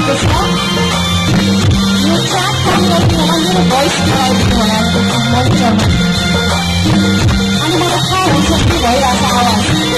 भएको छ यो ट्र्याक काम गर्नु होला मेरो भोइस गराइदिनु होला मन्त्रमा अनि मलाई थाहा हुन्छ के भइरहेको आवाज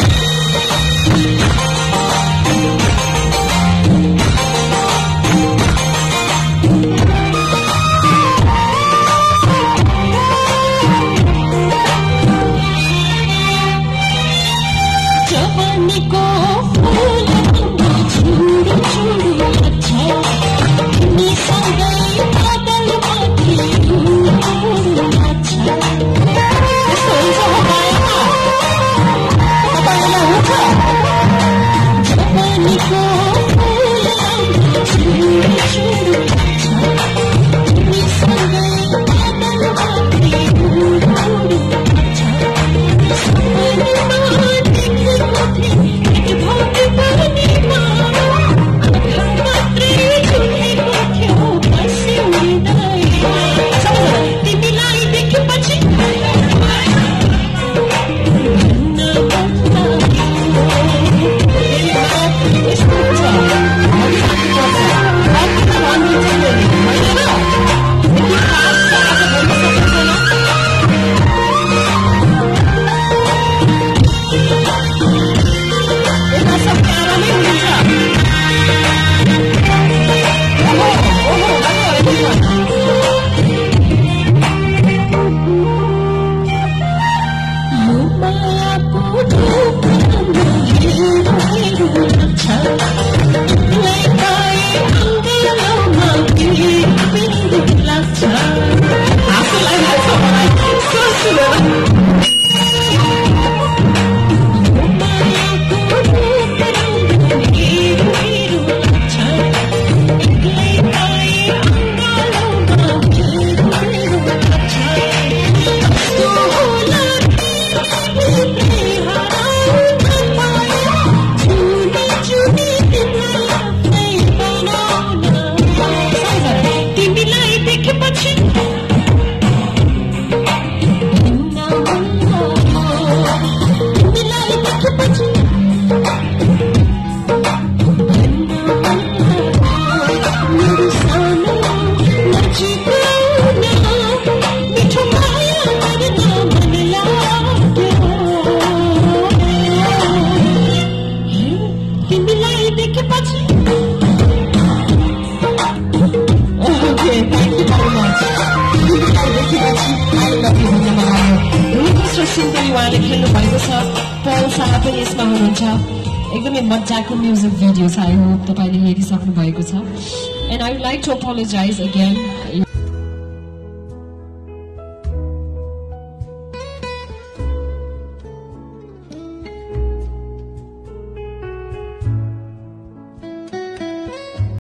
उहाँले खेल्नु भएको छ पल शाह पनि यसमा हुनुहुन्छ एकदमै मजाको म्युजिक भिडियो छ आई होप तपाईले हेरिसक्नु भएको छ and I would like to apologise again